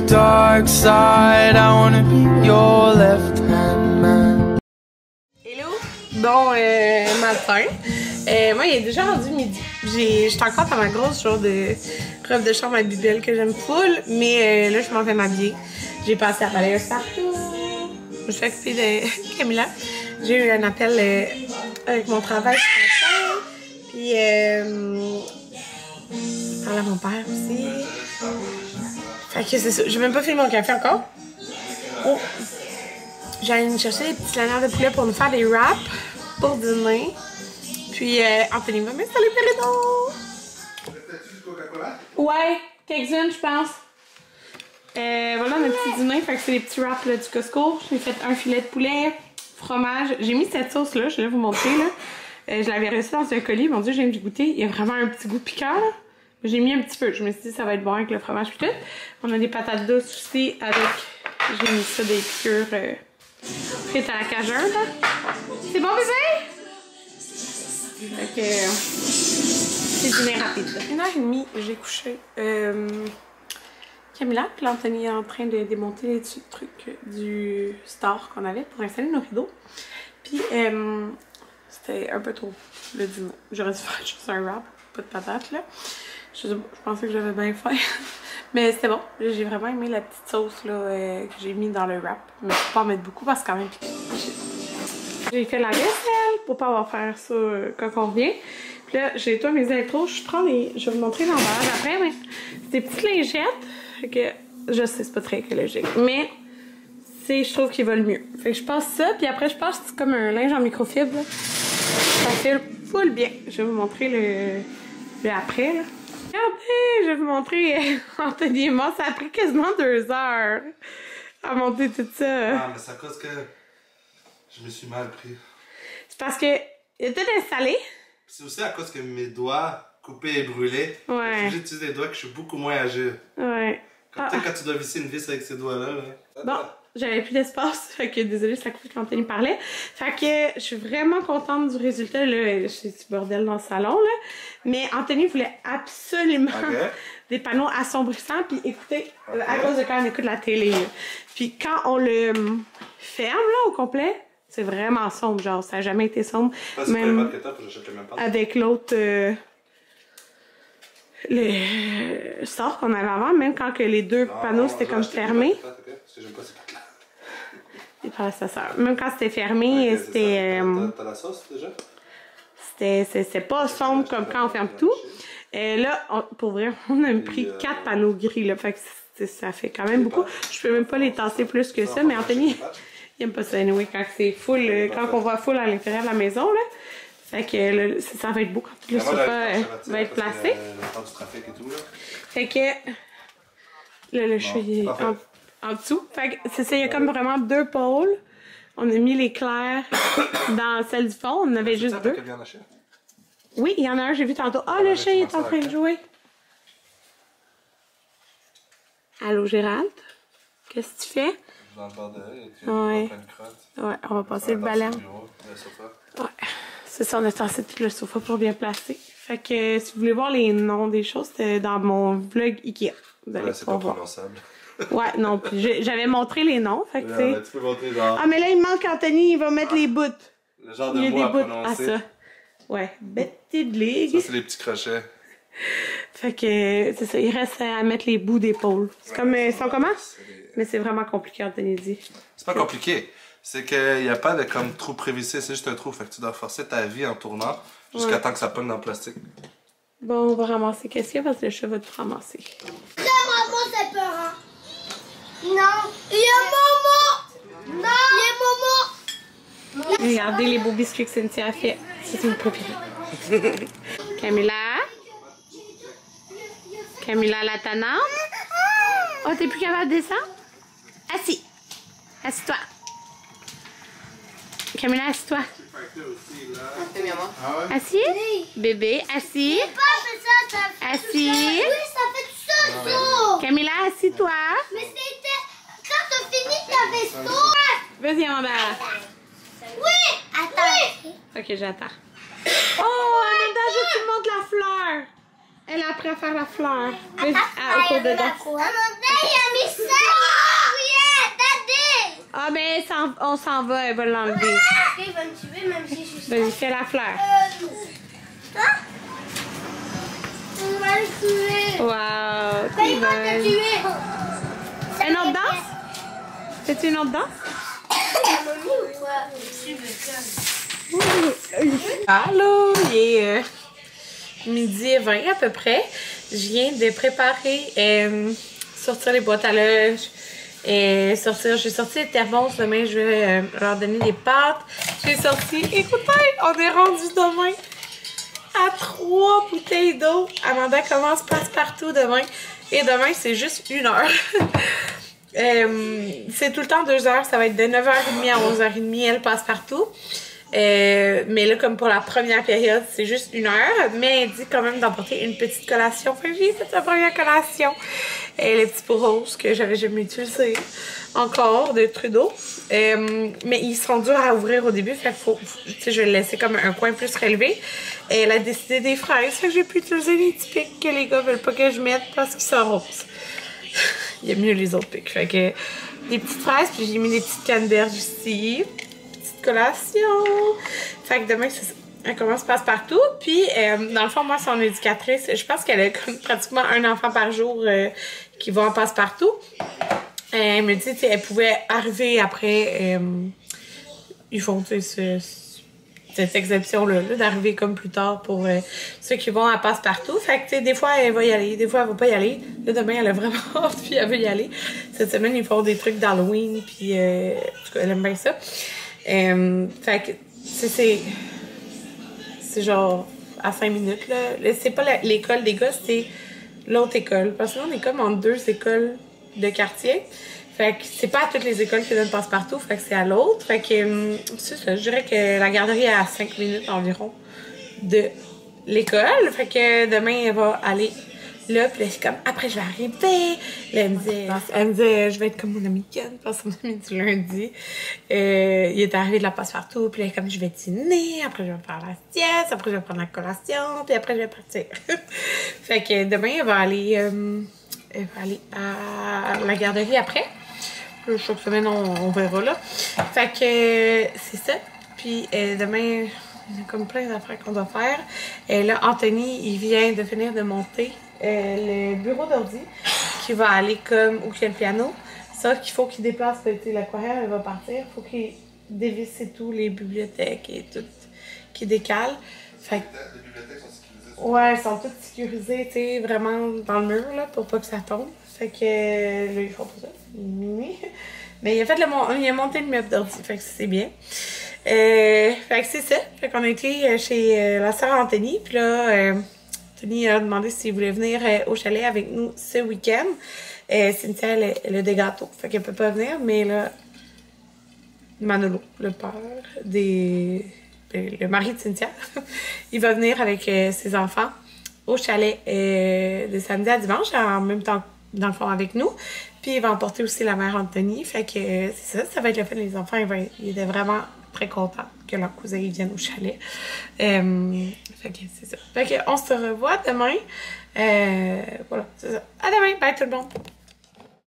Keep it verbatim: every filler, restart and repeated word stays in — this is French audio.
dark side. I wanna be your left hand man. Hello, bon euh, matin. Euh, moi, il est déjà rendu midi. J'étais encore dans ma grosse jour de robe de chambre à Bibel que j'aime full, mais euh, là, je m'en vais m'habiller. J'ai passé à balayer partout. Je me suis occupée de Camilla. J'ai eu un appel euh, avec mon travail ce matin. Puis, euh, je parle à mon père aussi. Fait que c'est ça. J'ai même pas fait mon café encore. Oh. J'allais me chercher des petits lanières de poulet pour nous faire des wraps pour dîner. Puis, euh, Anthony va m'installer le rideau. Ouais, quelques-unes, je pense. Euh, voilà notre petit dîner. Fait que c'est les petits wraps là, du Costco. J'ai fait un filet de poulet, fromage. J'ai mis cette sauce-là, je vais vous montrer. Là. Euh, je l'avais reçue dans un colis. Mon Dieu, j'ai du goûter. Il y a vraiment un petit goût piquant. J'ai mis un petit peu. Je me suis dit ça va être bon avec le fromage puis tout. On a des patates douces aussi avec... J'ai mis ça des piqûres euh, frites à la cajun. C'est bon, bébé? Fait que... C'est dîner rapide. Une heure et demie, j'ai couché. Euh... Camilla, puis Anthony est en train de démonter les trucs du store qu'on avait pour installer nos rideaux. Puis, euh, c'était un peu trop le dîner. J'aurais dû faire juste un wrap, pas de patates là. Je, je pensais que j'avais bien fait. Mais c'était bon. J'ai vraiment aimé la petite sauce là, euh, que j'ai mis dans le wrap. Mais faut pas en mettre beaucoup parce que quand même piquant. J'ai fait la vaisselle pour pas avoir à faire ça euh, quand on revient. Puis là, j'ai toi mes électros. Je prends les. Je vais vous montrer l'emballage après, mais c'est des petites lingettes. Fait que je sais, c'est pas très écologique. Mais c'est, je trouve qu'il va le mieux. Fait que je passe ça, puis après je passe comme un linge en microfibre. Là. Ça file full bien. Je vais vous montrer le, le après. Là. Regardez, je vais vous montrer Anthony et moi. Ça a pris quasiment deux heures à monter tout ça. Ah, mais c'est à cause que je me suis mal pris. C'est parce que il était installé. C'est aussi à cause que mes doigts coupés et brûlés. Ouais. J'utilise des doigts que je suis beaucoup moins agile. Ouais. Comme ah. tu sais, quand tu dois visser une vis avec ces doigts-là. Là. Bon, j'avais plus d'espace. Fait que désolée, c'est à cause qu'Anthony parlait. Fait que je suis vraiment contente du résultat. Là, j'ai du bordel dans le salon. Là. Mais Anthony voulait absolument okay. des panneaux assombrissants. Puis écoutez, okay. à cause de quand on écoute la télé. Là. Puis quand on le ferme là, au complet, c'est vraiment sombre. Genre, ça n'a jamais été sombre. Pas même que que j'achète le même avec l'autre... Euh, le store qu'on avait avant, même quand que les deux non, panneaux c'était comme fermés. Il parle à sa soeur. Même quand c'était fermé, okay, c'était. Euh, T'as la sauce déjà? C'était pas sombre comme quand on ferme tout. Et là, on, pour vrai, on a pris euh, quatre panneaux gris. Là, fait que ça fait quand même beaucoup. Je peux même pas les tasser plus que ça, mais Anthony, il aime pas ça anyway quand c'est full, quand on voit full à l'intérieur de la maison. Là. Fait que là, ça va être beau quand tout le sofa euh, va être placé. Fait que là, le chat est en, en dessous. Fait que c'est ça, il y a comme vraiment deux pôles. On a mis l'éclair dans celle du fond. On en avait juste deux. Oui, il y en a un, j'ai vu tantôt. Ah, oh, le chien est en train de jouer. Allô, Gérald? Qu'est-ce que tu fais? Je vais en bordel, tu ouais. es ouais, on va passer le balai. Ouais. C'est ça, on a tassé tout le sofa pour bien placer. Fait que si vous voulez voir les noms des choses, c'était dans mon vlog Ikea. Vous allez ouais, c'est pas prononçable. Ouais, non, puis j'avais montré les noms. Fait que ouais, tu peux montrer genre... Ah, mais là, il manque Anthony, il va mettre ah, les bouts. Le genre de mots à prononcer. Ah, ça. Ouais, Betty de Ligue. Ça, c'est les petits crochets. Fait que, c'est ça, il reste à mettre les bouts d'épaule. C'est ouais, comme, ils sont comment? Les... Mais c'est vraiment compliqué, Anthony dit. C'est pas compliqué. C'est qu'il n'y a pas de comme trou prévissé, c'est juste un trou. Fait que tu dois forcer ta vie en tournant jusqu'à ouais. temps que ça pogne dans le plastique. Bon, on va ramasser qu'est-ce qu'il y a parce que le chat va tout ramasser. Ça, maman, c'est peurant. Non. Il y a Momo. Non. Il y a Momo. Regardez les beaux biscuits que Cynthia a fait. C'est mon préféré. Camilla. Camilla la tanante. Oh, t'es plus capable de descendre? Assis. Assis-toi. Camilla, assis-toi. Assis? Bébé, assis. Assis. Oui, ça fait tout ça, ça. Camilla, assis-toi. Mais c'était quand t'as fini ta vaisseau. Vas-y, Amanda. Oui. Attends. Ok, j'attends. Oh, Amanda, je te montre la fleur. Elle a appris à faire la fleur. Vas-y, ah, au cours de danse. Maman, il a mis ça. Rien, Ah, ben, ça- on s'en va, elle va l'enlever. il va me tuer même si je suis. Vas-y, fais la fleur. Toi? On va le tuer. Wow, Ben, t'es il va te bonne. tuer. Une autre danse? C'est une autre danse? Allô, il est euh, midi et vingt à peu près. Je viens de préparer, euh, sortir les boîtes à lunch. Et sortir, j'ai sorti les thermos. Demain, je vais euh, leur donner des pâtes. J'ai sorti, écoutez, on est rendu demain à trois bouteilles d'eau. Amanda commence passe-partout demain. Et demain, c'est juste une heure. euh, c'est tout le temps deux heures. Ça va être de neuf heures trente à onze heures trente. Elle passe partout. Euh, mais là, comme pour la première période, c'est juste une heure. Mais elle dit quand même d'emporter une petite collation. Fait que j'ai fait sa première collation. Et les petits pots roses que j'avais jamais utilisés encore de Trudeau. Euh, mais ils sont durs à ouvrir au début. Fait que faut, tu sais, je vais le laisser comme un coin plus relevé. Et elle a décidé des fraises. Fait que j'ai pu utiliser les petits pics que les gars veulent pas que je mette parce qu'ils sont roses. Il y a mieux les autres pics. Fait que des petites fraises. Puis j'ai mis des petites canneberges ici. Collation. Fait que demain, c'est ça. Elle commence passe-partout. Puis, euh, dans le fond, moi, son éducatrice, je pense qu'elle a comme pratiquement un enfant par jour euh, qui va en passe-partout. Elle me dit, tu sais, elle pouvait arriver après. Euh, ils font, tu sais, ce, cette exception-là, -là, d'arriver comme plus tard pour euh, ceux qui vont à passe-partout. Fait que, tu sais, des fois, elle va y aller, des fois, elle va pas y aller. Là, demain, elle a vraiment hâte, puis elle veut y aller. Cette semaine, ils font des trucs d'Halloween, puis, euh, en tout cas, elle aime bien ça. Euh, fait que, c'est. C'est genre à cinq minutes, là. C'est pas l'école des gars, c'est l'autre école. Parce que là, on est comme en deux écoles de quartier. Fait que c'est pas à toutes les écoles qui donnent passe-partout, fait que c'est à l'autre. Fait que, c'est ça, je dirais que la garderie est à cinq minutes environ de l'école. Fait que demain, elle va aller là, puis là, je suis comme, après, je vais arriver. Là, elle me disait, elle me disait, je vais être comme mon amie Ken, parce que mon ami du lundi, euh, il est arrivé de la passe-partout, puis là, comme, je vais dîner, après, je vais faire la sieste, après, je vais prendre la collation, puis après, je vais partir. Fait que demain, elle va aller, euh, elle va aller à la garderie après. Chaque semaine, on, on verra, là. Fait que, c'est ça. Puis, euh, demain, on a comme plein d'affaires qu'on doit faire. Et là, Anthony, il vient de finir de monter Euh, le bureau d'ordi qui va aller comme où il y a le piano. Ça qu'il faut qu'il déplace, l'aquarelle, elle va partir. Il faut qu'il dévisse et tout, les bibliothèques et tout, qu'il décale. Fait que, les bibliothèques sont sécurisées? Ouais, elles sont toutes sécurisées, tu sais, vraiment dans le mur, là, pour pas que ça tombe. Fait que, là, ils font tout ça. Mais il a fait le, il a monté le meuble d'ordi, fait que c'est bien. Euh, fait que c'est ça. Fait qu'on a été chez la sœur Anthony, puis là, euh, Anthony a demandé s'il voulait venir euh, au chalet avec nous ce week-end. Euh, Cynthia, elle, elle a des gâteaux, fait qu'elle peut pas venir, mais là, Manolo, le père des... le mari de Cynthia, il va venir avec euh, ses enfants au chalet euh, de samedi à dimanche, en même temps, dans le fond, avec nous. Puis il va emporter aussi la mère Anthony, fait que euh, c'est ça, ça va être le fun. Les enfants, ils, vont, ils étaient vraiment très contents que leur cousin ils viennent au chalet. Euh, fait que c'est ça. Fait que on se revoit demain. Euh, voilà, c'est ça. À demain, bye tout le monde!